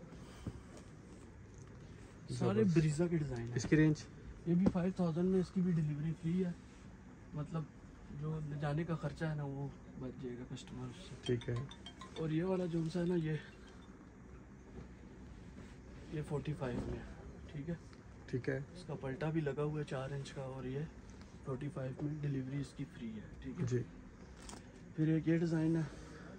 Speaker 1: सारे
Speaker 2: जबरदस्त।
Speaker 1: ब्रीजा के डिज़ाइन है।
Speaker 2: इसकी रेंज?
Speaker 1: ये भी 5000 में, इसकी भी डिलीवरी फ्री है। मतलब जो ले जाने का खर्चा है ना, वो बच जाएगा कस्टमर से।
Speaker 2: ठीक है।
Speaker 1: और ये वाला जो सा है ना, ये 45 में है। ठीक है,
Speaker 2: ठीक है।
Speaker 1: इसका पलटा भी लगा हुआ है 4 इंच का, और ये 45 में, डिलीवरी इसकी फ्री है। ठीक है
Speaker 2: जी।
Speaker 1: फिर एक ये डिज़ाइन है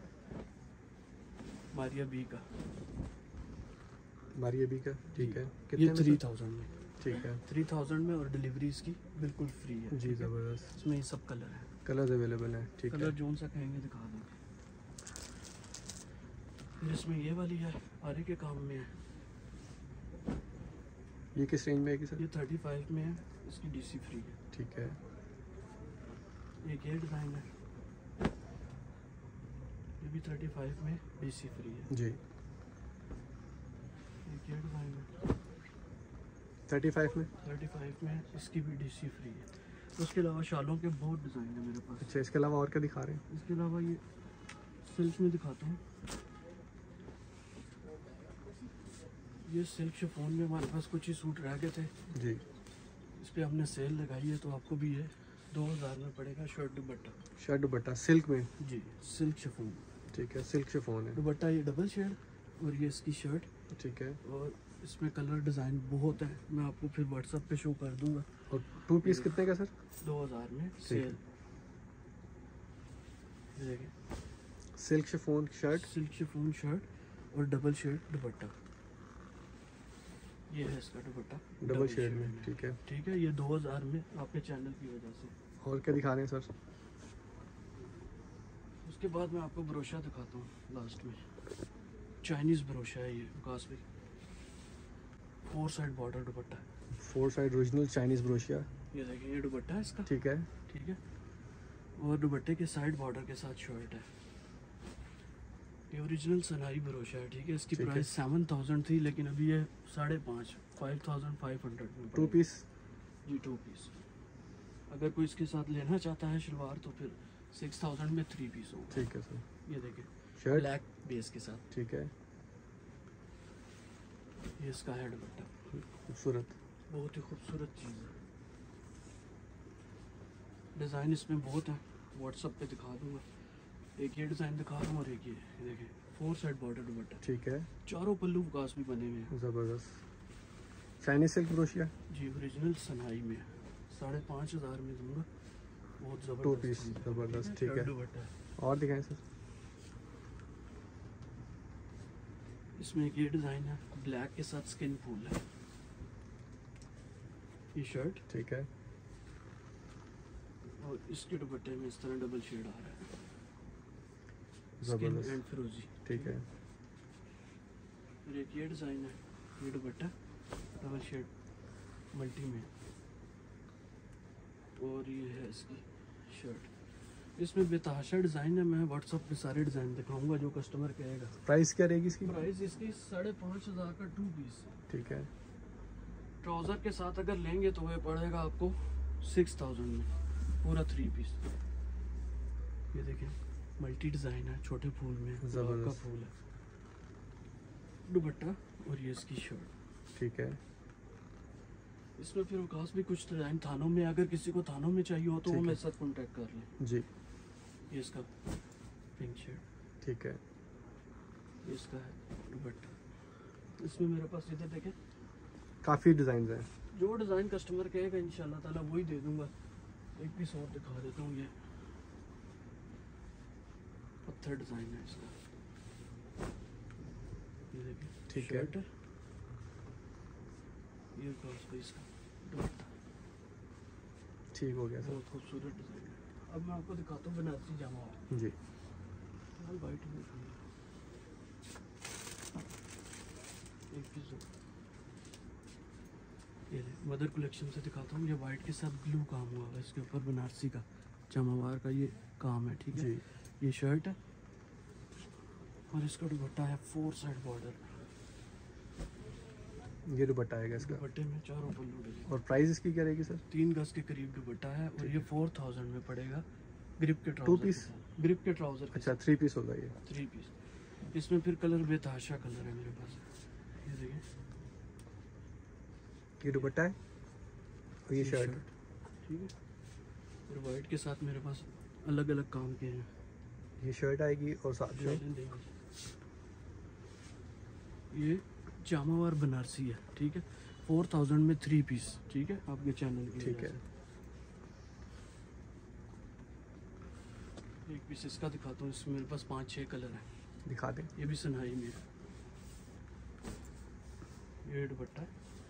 Speaker 1: मारिया बी का,
Speaker 2: मारिया बी का। ठीक है।
Speaker 1: ये
Speaker 2: कितने में सर?
Speaker 1: 3000 में,
Speaker 2: ठीक है।
Speaker 1: 3000 में, और डिलीवरी इसकी बिल्कुल फ्री है।
Speaker 2: जी ज़बरदस्त।
Speaker 1: इसमें ये सब कलर है,
Speaker 2: कलर्स अवेलेबल हैं। ठीक
Speaker 1: कलर
Speaker 2: है।
Speaker 1: जोन सा कहेंगे दिखा देंगे। फिर इसमें ये वाली है, आरे के काम में है,
Speaker 2: ये किस रेंज में आएगी सर?
Speaker 1: ये 35 में है, इसकी डीसी फ्री है।
Speaker 2: ठीक है।
Speaker 1: एक ये डिज़ाइन है, ये भी 35 में, डीसी फ्री है।
Speaker 2: जी।
Speaker 1: एक ये डिज़ाइन है,
Speaker 2: 35 में?
Speaker 1: 35 में, इसकी भी डीसी फ्री है। उसके अलावा शालों के बहुत डिज़ाइन है मेरे पास।
Speaker 2: अच्छा, इसके अलावा और क्या दिखा रहे हैं?
Speaker 1: इसके अलावा ये सिल्क में दिखाता हूँ, ये सिल्क शिफॉन में हमारे पास कुछ ही सूट रह गए थे,
Speaker 2: जी।
Speaker 1: इस पर हमने सेल लगाई है, तो आपको भी ये 2000 में पड़ेगा, शर्ट दुपट्टा।
Speaker 2: शर्ट दुपट्टा सिल्क में?
Speaker 1: जी, सिल्क शिफॉन।
Speaker 2: ठीक है, सिल्क शिफॉन है।
Speaker 1: दुपट्टा ये डबल शेड, और ये इसकी शर्ट,
Speaker 2: ठीक है।
Speaker 1: और इसमें कलर डिज़ाइन बहुत है, मैं आपको फिर व्हाट्सएप पे शो कर दूंगा।
Speaker 2: और 2 पीस कितने का सर?
Speaker 1: 2000 में
Speaker 2: ठीक
Speaker 1: सेल।
Speaker 2: है।
Speaker 1: ये देखिए,
Speaker 2: silk chiffon shirt.
Speaker 1: Silk chiffon shirt और डबल शेड दुपट्टा, ये है इसका दुपट्टा
Speaker 2: डबल शेड में। ठीक है।
Speaker 1: ठीक है, ये 2000 में, आपके चैनल की वजह से।
Speaker 2: और क्या दिखा रहे हैं सर?
Speaker 1: उसके बाद मैं आपको ब्रोशा दिखाता हूँ लास्ट में, चाइनीज़ ब्रोशा है ये विकास भाई, 4 साइड बॉर्डर दुपट्टा है।
Speaker 2: 4 साइड ओरिजिनल चाइनीज़ ब्रोशिया।
Speaker 1: ये देखिए ये दुपट्टा है इसका,
Speaker 2: ठीक है।
Speaker 1: ठीक है। और दुपट्टे के साइड बॉर्डर के साथ शर्ट है। ये ओरिजिनल सनाई भरोसा है, ठीक है। इसकी
Speaker 2: ठीक है।
Speaker 1: प्राइस 7000 थी, लेकिन अभी ये 5,500 5500 में
Speaker 2: 2 पीस।
Speaker 1: जी 2 पीस। अगर कोई इसके साथ लेना चाहता है शलवार तो फिर 6000 में 3 पीस होगा।
Speaker 2: ठीक है सर।
Speaker 1: ये देखिए
Speaker 2: शर्ट
Speaker 1: ब्लैक बेस के साथ,
Speaker 2: ठीक है।
Speaker 1: ये इसका है दुपट्टा,
Speaker 2: खूबसूरत।
Speaker 1: बहुत ही खूबसूरत चीज़ है। डिज़ाइन इसमें बहुत है, व्हाट्सएप पे दिखा दूंगा। एक ये डिज़ाइन दिखा रहा हूँ और एक ये देखिए 4 साइड बॉर्डर दुपट्टा,
Speaker 2: ठीक है।
Speaker 1: चारों पल्लू विकास भी बने हुए हैं।
Speaker 2: ज़बरदस्त। चाइनीज सिल्क क्रोशिया
Speaker 1: जी ओरिजिनल सनाई में 5500 में दूंगा। बहुत
Speaker 2: 2
Speaker 1: ज़बरदस्त
Speaker 2: पीस,
Speaker 1: चीज़ है,
Speaker 2: ज़बरदस्त, ठीक
Speaker 1: शर्ट
Speaker 2: है।
Speaker 1: दुपट्टा है।
Speaker 2: और दिखाएं सर।
Speaker 1: इसमें एक ये डिज़ाइन है, ब्लैक के साथ स्किन फूल है। ये शर्ट
Speaker 2: ठीक है।
Speaker 1: और इसके दुपट्टे में इस तरह डबल शेड आ रहा है, स्किन
Speaker 2: ज़बरदस्त,
Speaker 1: एंड फिरोजी,
Speaker 2: ठीक है।
Speaker 1: फिर एक ये डिज़ाइन है, ये दुपट्टा डबल शेड मल्टी में, और ये है इसकी शर्ट। इसमें बेतहाशा डिज़ाइन है, मैं व्हाट्सएप पे सारे डिज़ाइन दिखाऊंगा जो कस्टमर कहेगा।
Speaker 2: प्राइस क्या रहेगी इसकी?
Speaker 1: प्राइस इसकी 5500 का 2 पीस।
Speaker 2: ठीक है।
Speaker 1: ट्राउज़र के साथ अगर लेंगे तो वह पड़ेगा आपको 6000 में, पूरा 3 पीस। ये देखिए मल्टी डिज़ाइन है, छोटे फूल में गुलाब का
Speaker 2: ज़बरदस्त।
Speaker 1: फूल है, दुपट्टा और ये इसकी शर्ट,
Speaker 2: ठीक है।
Speaker 1: इसमें फिर खास भी कुछ डिज़ाइन थानों में, अगर किसी को थानों में चाहिए हो तो वो
Speaker 2: ठीक है।
Speaker 1: मेरे साथ कॉन्टेक्ट कर लें।
Speaker 2: जी
Speaker 1: ये इसका पिंक शर्ट,
Speaker 2: ठीक है।
Speaker 1: ये इसका है दुपट्टा। इसमें मेरे पास इधर देखें
Speaker 2: काफ़ी डिज़ाइन हैं।
Speaker 1: जो डिज़ाइन कस्टमर कहेगा इंशाल्लाह ताला वही दे दूंगा। एक पीस और दिखा देता हूँ, ये पत्थर डिज़ाइन है इसका, ये देखिए
Speaker 2: ठीक है।
Speaker 1: शर्ट है, ये क्रॉस पीस का दुपट्टा,
Speaker 2: ठीक हो गया सर।
Speaker 1: बहुत खूबसूरत डिज़ाइन है। अब मैं आपको दिखाता हूँ बनारसी जामा
Speaker 2: जी
Speaker 1: लाल वाइट में एक पीस ये मदर कलेक्शन से दिखाता हूँ। ये वाइट के साथ ब्लू काम हुआ है, इसके ऊपर बनारसी का जमावार का ये काम है, ठीक है।
Speaker 2: जी
Speaker 1: ये शर्ट है और इसका दुपट्टा है 4 साइड बॉर्डर,
Speaker 2: ये दुपट्टा आएगा इसका।
Speaker 1: दुपट्टे में चारों पल्लू डले।
Speaker 2: और प्राइस इसकी क्या रहेगी सर?
Speaker 1: 3 गज के करीब दुपट्टा है और ये 4000 में पड़ेगा। ग्रिप के
Speaker 2: 2
Speaker 1: ट्राउजर
Speaker 2: पीस?
Speaker 1: ग्रिप के ट्राउजर के
Speaker 2: अच्छा 3 पीस होगा ये।
Speaker 1: 3 पीस। इसमें फिर कलर बेतहाशा कलर है मेरे पास, ये देखिए
Speaker 2: ये दुपट्टा है और ये शर्ट।
Speaker 1: ठीक है। फिर वाइट के साथ मेरे पास अलग अलग काम के हैं।
Speaker 2: ये शर्ट आएगी और साथ में
Speaker 1: शर्टें देंगे। ये जामावार बनारसी है, ठीक है। 4000 में 3 पीस, ठीक है, आपके चैनल की
Speaker 2: ठीक
Speaker 1: वजह
Speaker 2: है।
Speaker 1: से। एक पीस इसका दिखाता हूँ, इसमें मेरे पास 5-6 कलर हैं।
Speaker 2: दिखा दें।
Speaker 1: ये भी सनाई में है, ये दुपट्टा है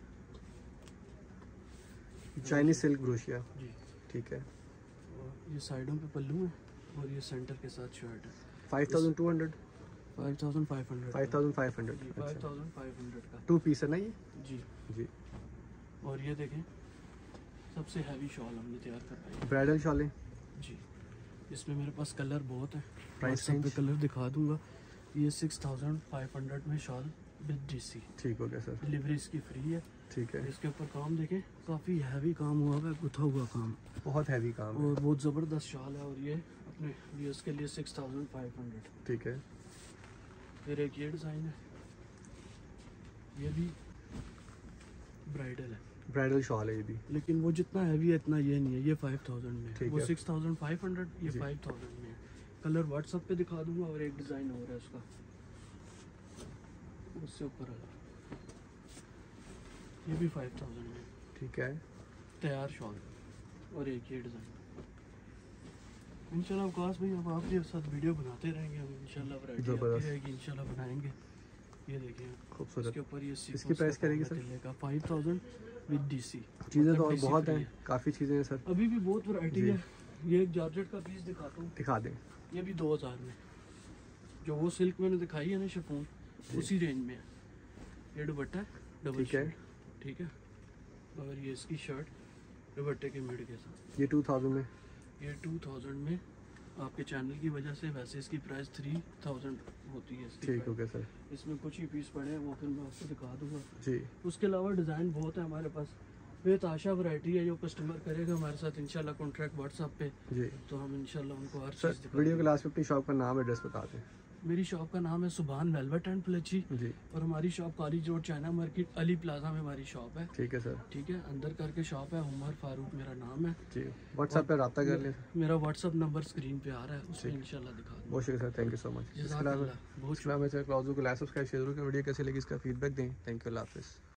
Speaker 2: चाइनीज सिल्क ब्रोशिया,
Speaker 1: जी,
Speaker 2: ठीक है।
Speaker 1: और ये साइडों पे पल्लू है और ये सेंटर के साथ शर्ट है।
Speaker 2: 5200
Speaker 1: 5500
Speaker 2: 5500
Speaker 1: जी,
Speaker 2: अच्छा
Speaker 1: 5500 का
Speaker 2: 2 पीस है ना ये?
Speaker 1: जी।
Speaker 2: जी।
Speaker 1: और ये देखें सबसे हैवी शॉल हमने तैयार करवाई है।
Speaker 2: ब्राइडल शॉलें।
Speaker 1: जी, इसमें मेरे पास कलर बहुत है,
Speaker 2: प्राइस
Speaker 1: WhatsApp पे
Speaker 2: रेंज?
Speaker 1: कलर दिखा दूंगा। ये 6500 में शॉल विद डीसी,
Speaker 2: ठीक हो गया सर।
Speaker 1: डिलीवरी इसकी फ्री है।
Speaker 2: ठीक है।
Speaker 1: इसके ऊपर काम देखें, काफ़ी हैवी काम हुआ हुआ है, गुथा हुआ काम,
Speaker 2: बहुत हैवी काम है।
Speaker 1: और बहुत ज़बरदस्त शॉल है। और ये अपने व्यूअर्स के लिए 6500।
Speaker 2: ठीक है।
Speaker 1: फिर एक ये डिज़ाइन है, ये भी ब्राइडल है,
Speaker 2: ब्राइडल शॉल है ये भी।
Speaker 1: लेकिन वो जितना हैवी है इतना ये नहीं है। ये 5000 में है,
Speaker 2: ठीक
Speaker 1: वो
Speaker 2: है।
Speaker 1: 6500, ये
Speaker 2: जी।
Speaker 1: 5000 में है। कलर व्हाट्सएप पे दिखा दूंगा। और एक डिज़ाइन और है उसका, उससे ऊपर वाला, ये भी 5000 में
Speaker 2: ठीक है।
Speaker 1: तैयार शॉल। और एक ये डिज़ाइन इंशाल्लाह अवकाश भाई, अब आपके साथ वीडियो बनाते रहेंगे हम इंशाल्लाह, वैरायटी आती
Speaker 2: ज़बरदस्त।
Speaker 1: रहेगी इंशाल्लाह, बनाएंगे। ये देखिए
Speaker 2: खूबसूरत।
Speaker 1: इसके ऊपर ये
Speaker 2: इसकी प्राइस क्या रहेगी सर?
Speaker 1: 5000 with DC.
Speaker 2: चीज़ें तो और बहुत हैं, काफ़ी चीज़ें हैं सर।
Speaker 1: अभी भी बहुत वैरायटी
Speaker 2: जी।
Speaker 1: है। ये एक जॉर्जेट का पीस दिखाता हूँ,
Speaker 2: दिखा दें।
Speaker 1: ये भी 2000 में, जो वो सिल्क मैंने दिखाई है ना शिफॉन, उसी रेंज में है। ये दुपट्टा है डबल
Speaker 2: ठीक है।
Speaker 1: शेड, ठीक है। और ये इसकी शर्ट, दुपट्टे के मिड के साथ।
Speaker 2: ये 2000 में,
Speaker 1: ये 2000 में आपके चैनल की वजह से, वैसे इसकी प्राइस 3000 होती है इसकी
Speaker 2: ठीक
Speaker 1: प्राइस।
Speaker 2: हो गया सर
Speaker 1: इसमें कुछ ही पीस पड़े हैं, वो फिर मैं आपको दिखा दूंगा।
Speaker 2: जी।
Speaker 1: उसके अलावा डिज़ाइन बहुत है हमारे पास, बेताशा वैरायटी है। जो कस्टमर करेगा हमारे साथ इंशाल्लाह कॉन्ट्रैक्ट व्हाट्सएप पे,
Speaker 2: जी
Speaker 1: तो हम इंशाल्लाह उनको हर
Speaker 2: सर,
Speaker 1: चीज़ दिखा
Speaker 2: वीडियो के
Speaker 1: देंगे।
Speaker 2: लास्ट में अपनी शॉप का नाम एड्रेस बता दें।
Speaker 1: मेरी शॉप का नाम है सुभान वेलवेट एंड प्लेची,
Speaker 2: जी
Speaker 1: और हमारी shop college road China market Ali plaza में हमारी शॉप है।
Speaker 2: ठीक है सर।
Speaker 1: ठीक है, अंदर करके शॉप है, उमर फारूक मेरा नाम है
Speaker 2: जी, व्हाट्सएप पे रब्ता कर लें।
Speaker 1: मेरा व्हाट्सअप नंबर स्क्रीन पे आ रहा है, उसमें इंशाल्लाह दिखा दूंगा।
Speaker 2: बहुत शुक्रिया sir, thank you so much. इसके अलावा
Speaker 1: जज़ाकल्लाह, बहुत
Speaker 2: इसके अलावा मेरे क्लाउज़ो को लाइक सब्सक्राइब शेयर करें, वीडियो कैसे लगी इसका फीडबैक दें। थैंक यू, अल्लाह हाफिज़।